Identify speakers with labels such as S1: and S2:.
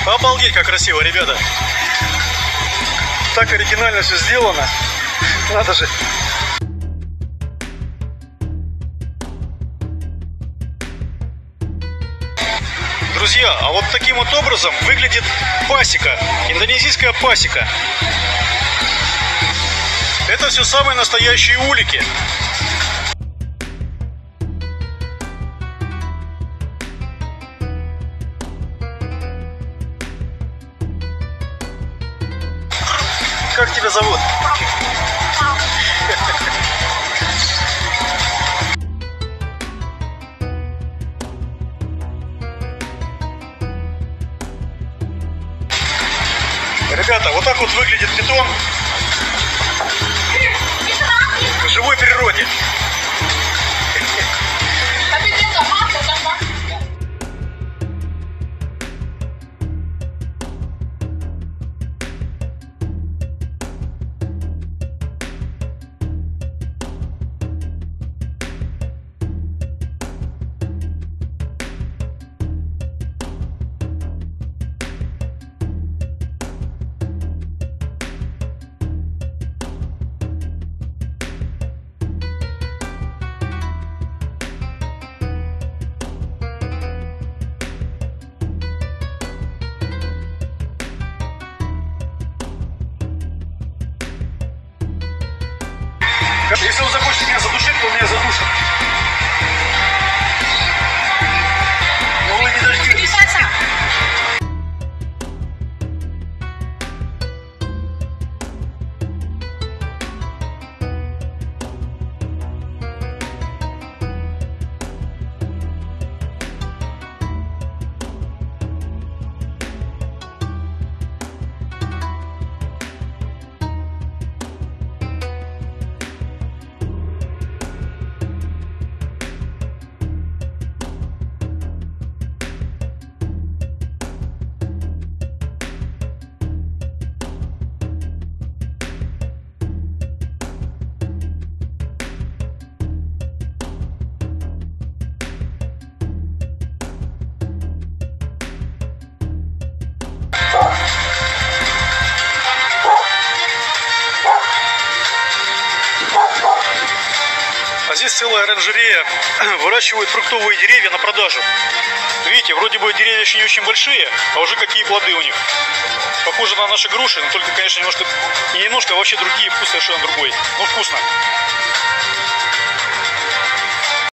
S1: Обалдеть, как красиво, ребята. Так оригинально все сделано. Надо же. Друзья, а вот таким вот образом выглядит пасека, индонезийская пасека. Это все самые настоящие улики. Как тебя зовут? Ребята, вот так вот выглядит питон в живой природе. Если он захочет меня задушить, то он меня задушит. Но вы не дождетесь. А здесь целая оранжерея, выращивают фруктовые деревья на продажу. Видите, вроде бы деревья еще не очень большие, а уже какие плоды у них. Похоже на наши груши, но только, конечно, немножко, не немножко, а вообще другие, вкус совершенно другой. Ну, вкусно.